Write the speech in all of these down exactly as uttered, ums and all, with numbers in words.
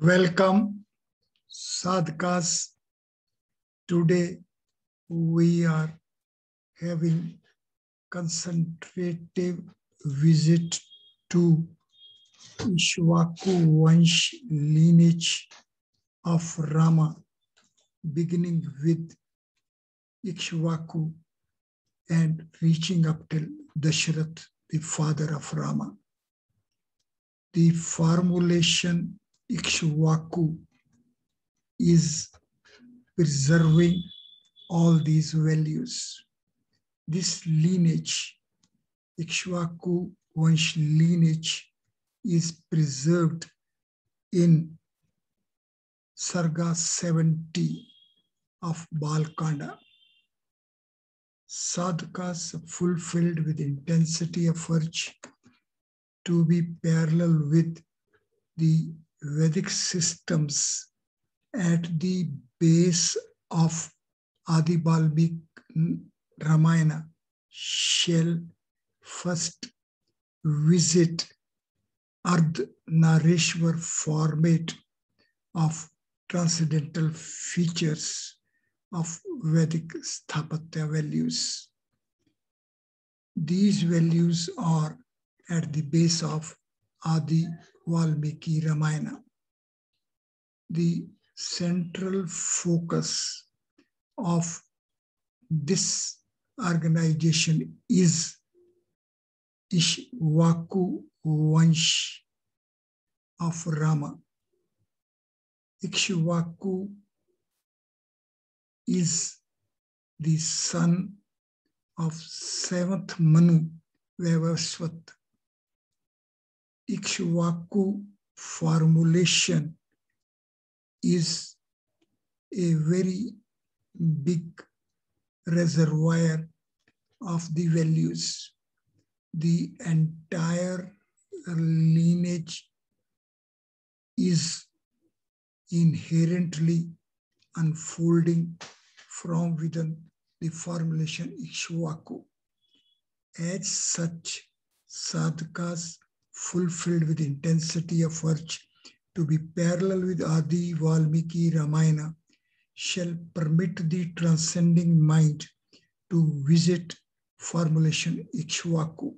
Welcome, sadhakas. Today we are having concentrative visit to Ishwaku Vansh lineage of Rama, beginning with Ikshwaku and reaching up till Dasharath, the father of Rama. The formulation Ikshwaku is preserving all these values. This lineage, Ikshwaku Vansh lineage, is preserved in Sarga seventy of Balkanda. Sadhakas fulfilled with intensity of urge to be parallel with the Vedic systems at the base of Adi Valmiki Ramayana shall first visit Ardhanarishwar format of transcendental features of Vedic Sthapatya values. These values are at the base of Adi Valmiki Ramayana. The central focus of this organization is Ishwaku Vansh of Rama. Ikshwaku is the son of seventh Manu Vaivasvat. Ikshwaku formulation is a very big reservoir of the values. The entire lineage is inherently unfolding from within the formulation Ikshwaku. As such, sadhakas fulfilled with intensity of urge to be parallel with Adi Valmiki Ramayana shall permit the transcending mind to visit formulation Ikshwaku.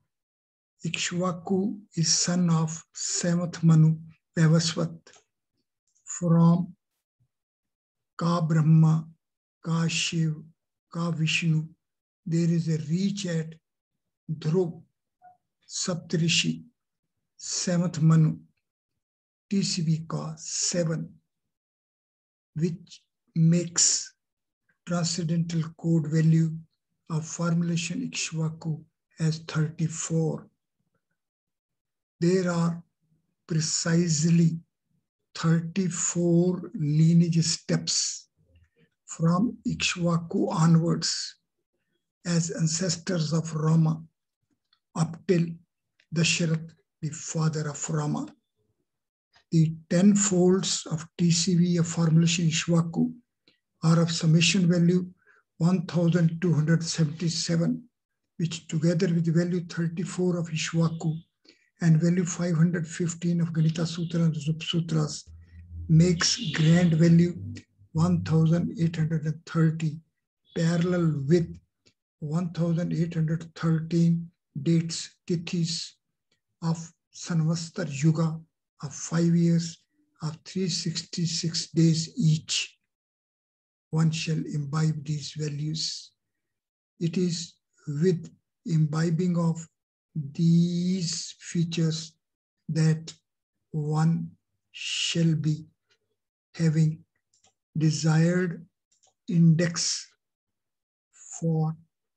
Ikshwaku is son of seventh Manu Vaivasvat. From Ka Brahma, Ka Shiv, Ka Vishnu, there is a reach at Dhruv, Saptarishi, seventh Manu, T C B Ka seven, which makes transcendental code value of formulation Ikshwaku as thirty-four. There are precisely thirty-four lineage steps from Ikshwaku onwards as ancestors of Rama up till Dasharath, the father of Rama. The ten folds of T C V of formulation Ikshwaku are of summation value one thousand two hundred seventy-seven, which together with the value thirty-four of Ikshwaku and value five hundred fifteen of Ganita Sutra and Rup Sutras makes grand value one thousand eight hundred thirty, parallel with one thousand eight hundred thirteen dates, tithis of Sanvatsar Yuga of five years of three hundred sixty-six days each. One shall imbibe these values. It is with imbibing of these features that one shall be having desired index for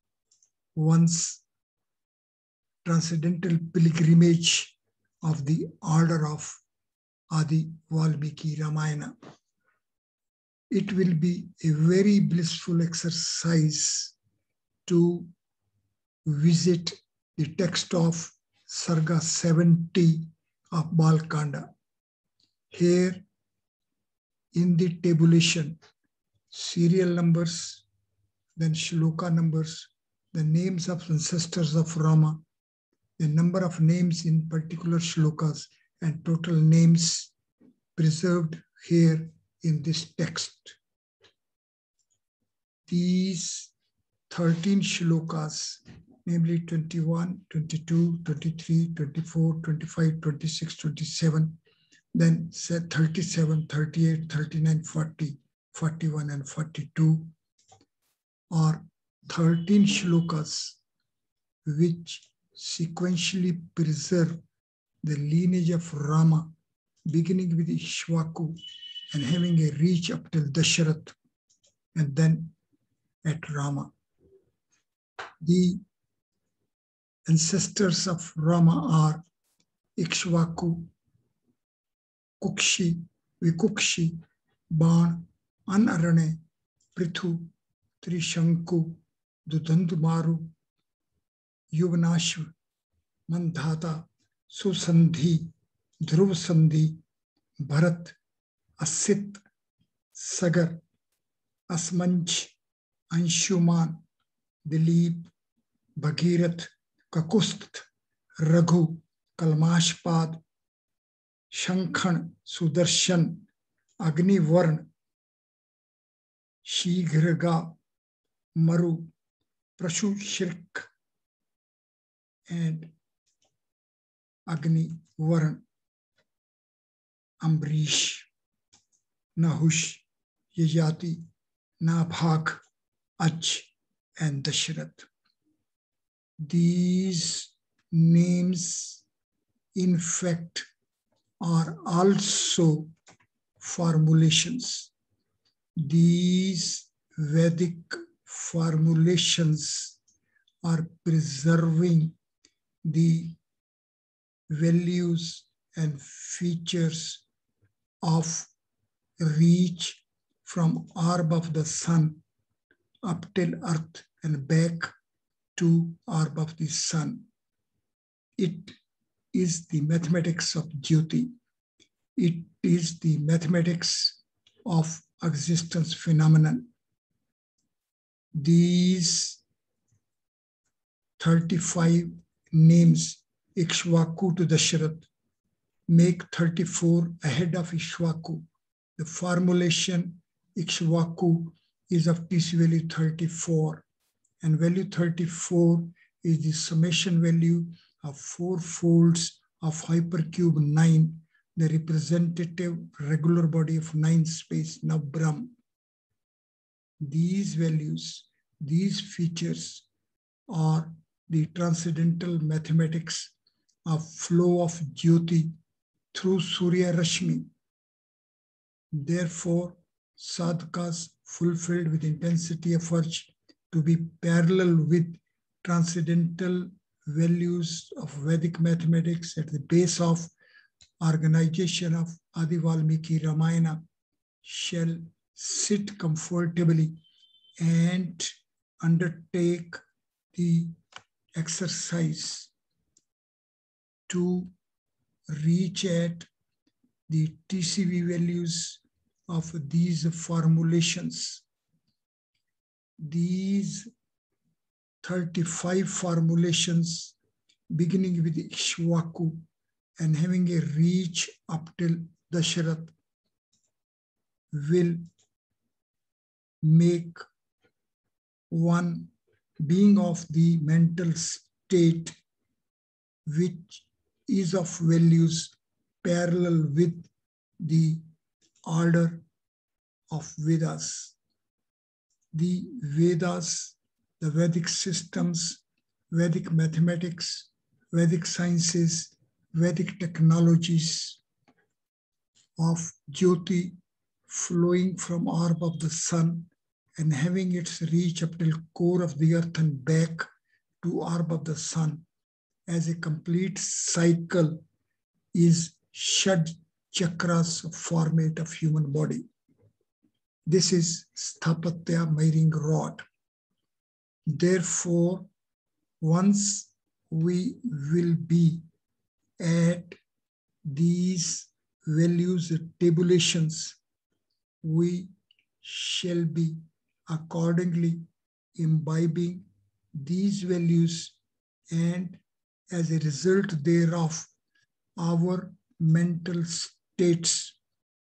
one's transcendental pilgrimage of the order of Adi Valmiki Ramayana. It will be a very blissful exercise to visit the text of Sarga seventy of Balkanda. Here in the tabulation, serial numbers, then shloka numbers, the names of ancestors of Rama, the number of names in particular shlokas, and total names preserved here in this text. These thirteen shlokas, namely twenty-one, twenty-two, twenty-three, twenty-four, twenty-five, twenty-six, twenty-seven, then said thirty-seven, thirty-eight, thirty-nine, forty, forty-one, and forty-two, are thirteen shlokas which sequentially preserve the lineage of Rama, beginning with Ikshvaku and having a reach up till Dasharath, and then at Rama. The ancestors of Rama are Ikshvaku, Kukshi, Vikukshi, Ban, Anarane, Prithu, Trishanku, Dudandumaru, Yuvanashva, Mandhata, Susandhi, Dhruvasandhi, Bharat, Asit, Sagar, Asmanch, Anshuman, Dilip, Bhagirath, Kakustha, Raghu, Kalmashpad, Shankhan, Sudarshan, Agnivarn, Shighraga, Maru, Prashu Shirk, and Agni Varan, Ambrish, Nahush, Yajati, Nabhag, Aj, and Dasharath. These names, in fact, are also formulations. These Vedic formulations are preserving the values and features of reach from orb of the sun up till earth and back to orb of the sun. It is the mathematics of Jyoti. It is the mathematics of existence phenomenon. These thirty-five names, Ikshvaku to Dasharath, make thirty-four ahead of Ikshvaku. The formulation Ikshvaku is of T C value thirty-four, and value thirty-four is the summation value of four folds of hypercube nine, the representative regular body of nine space, Navbrahm. These values, these features are the transcendental mathematics of flow of Jyoti through Surya Rashmi. Therefore, sadhakas fulfilled with intensity efforts to be parallel with transcendental values of Vedic mathematics at the base of organization of Adi Valmiki Ramayana shall sit comfortably and undertake the exercise to reach at the T C V values of these formulations. These thirty-five formulations, beginning with Ikshvaku and having a reach up till Dasharath, will make one being of the mental state which is of values parallel with the order of Vedas. The Vedas, the Vedic systems, Vedic mathematics, Vedic sciences, Vedic technologies of Jyoti flowing from orb of the sun and having its reach up till core of the earth and back to orb of the sun as a complete cycle is Shad Chakras format of human body. This is Sthapatya miring rod. Therefore, once we will be at these values tabulations, we shall be accordingly imbibing these values, and as a result thereof, our mental states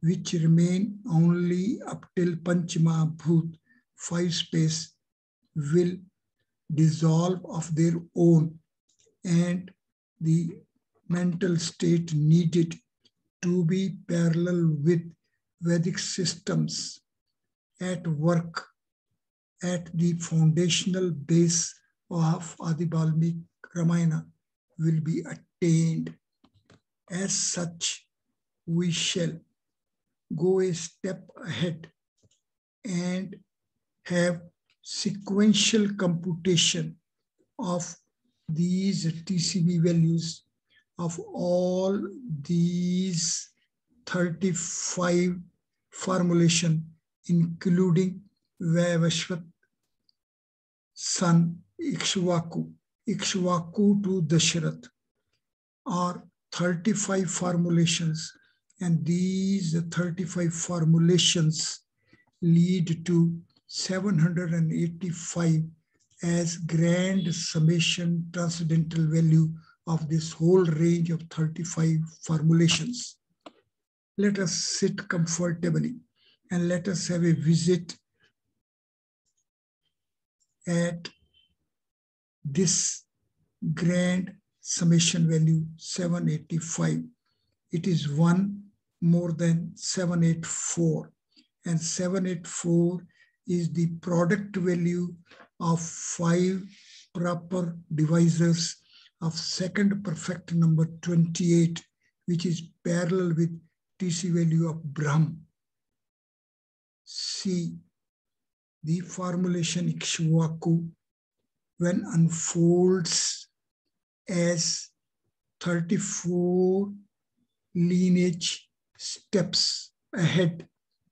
which remain only up till Panchama Bhut, five space, will dissolve of their own, and the mental state needed to be parallel with Vedic systems at work at the foundational base of Adi Valmiki Ramayana will be attained. As such, we shall go a step ahead and have sequential computation of these T C V values of all these thirty-five formulation, including Vaivashvat, son Ikshvaku, Ikshvaku to Dasharath, are thirty-five formulations, and these thirty-five formulations lead to seven hundred eighty-five as grand summation transcendental value of this whole range of thirty-five formulations. Let us sit comfortably and let us have a visit at this grand summation value seven hundred eighty-five. It is one more than seven hundred eighty-four, and seven hundred eighty-four is the product value of five proper divisors of second perfect number twenty-eight, which is parallel with T C value of Brahm. See, the formulation Ikshvaku, when unfolds as thirty-four lineage steps ahead,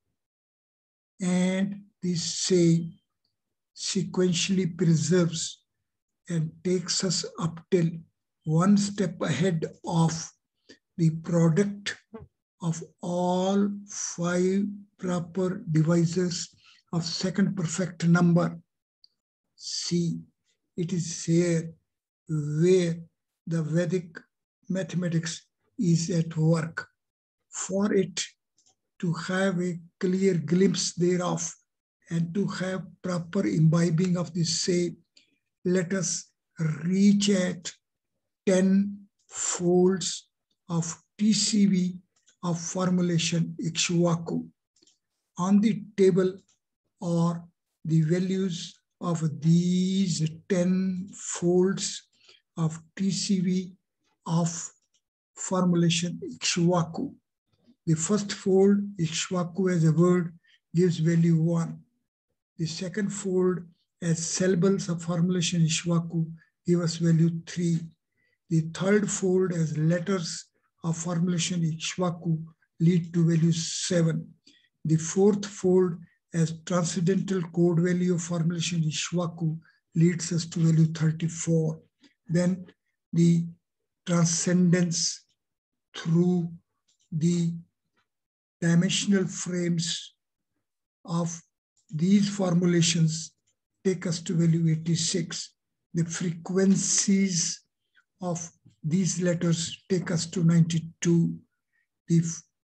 and this same sequentially preserves and takes us up till one step ahead of the product of all five proper divisors of second perfect number. See, it is here where the Vedic mathematics is at work. For it to have a clear glimpse thereof and to have proper imbibing of the same, let us reach at ten folds of T C V of formulation Ikshvaku. On the table are the values of these ten folds of T C V of formulation Ikshvaku. The first fold, Ikshvaku as a word, gives value one. The second fold as syllables of formulation Ikshvaku give us value three. The third fold as letters of formulation Ikshvaku lead to value seven. The fourth fold as transcendental code value of formulation Ikshvaku leads us to value thirty-four. Then the transcendence through the dimensional frames of these formulations take us to value eighty-six. The frequencies of these letters take us to ninety-two. The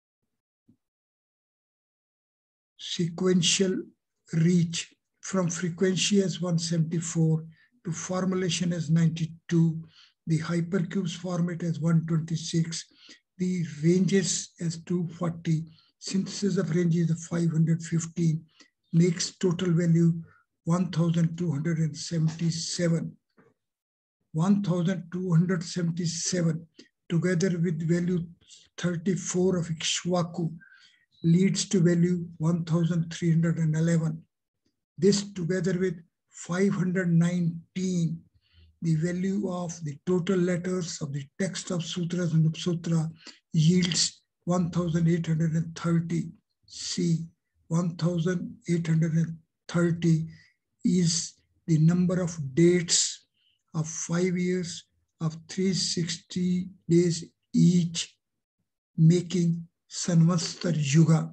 sequential reach from frequency as one seventy-four to formulation as ninety-two, the hypercubes format as one twenty-six, the ranges as two forty, synthesis of ranges of five hundred fifteen, makes total value one thousand two hundred seventy-seven. one thousand two hundred seventy-seven together with value thirty-four of Ikshvaku leads to value one thousand three hundred eleven. This together with five hundred nineteen, the value of the total letters of the text of sutras and Upasutra yields one thousand eight hundred thirty. See, one thousand eight hundred thirty is the number of dates of five years of three hundred sixty days each, making Sanvatsar Yuga.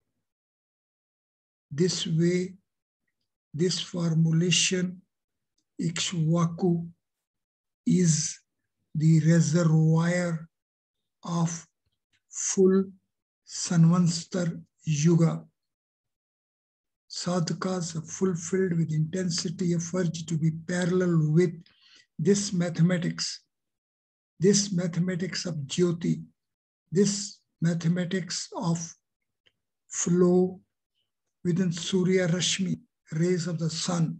This way, this formulation Ikshvaku is the reservoir of full Sanvanstar Yuga. Sadhakas are fulfilled with intensity of urge to be parallel with this mathematics, this mathematics of Jyoti, this mathematics of flow within Surya Rashmi, rays of the sun,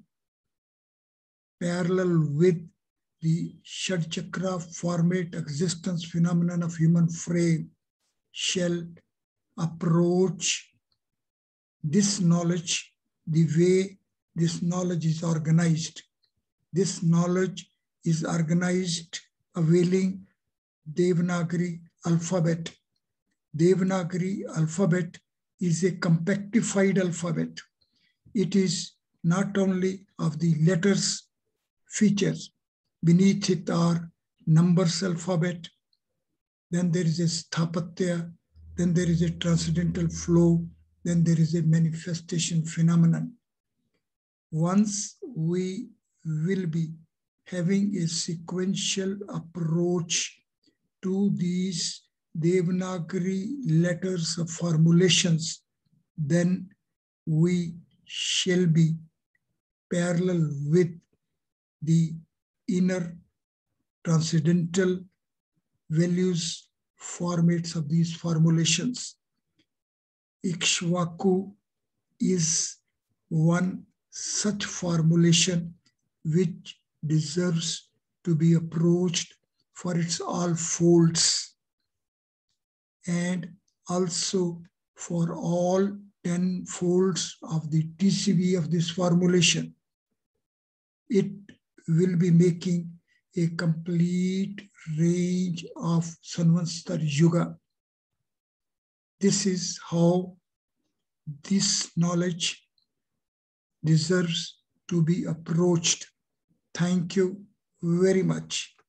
parallel with the Shadchakra formate existence phenomenon of human frame, shall approach this knowledge the way this knowledge is organized. This knowledge is organized availing Devanagari alphabet. Devanagari alphabet is a compactified alphabet. It is not only of the letters features. Beneath it are numbers alphabet. Then there is a sthapatya. Then there is a transcendental flow. Then there is a manifestation phenomenon. Once we will be having a sequential approach to these Devanagari letters of formulations, then we shall be parallel with the inner transcendental values, formats of these formulations. Ikshvaku is one such formulation which deserves to be approached for its all folds and also for all ten folds of the T C V of this formulation. It will be making a complete range of Sanvanstar Yuga. This is how this knowledge deserves to be approached. Thank you very much.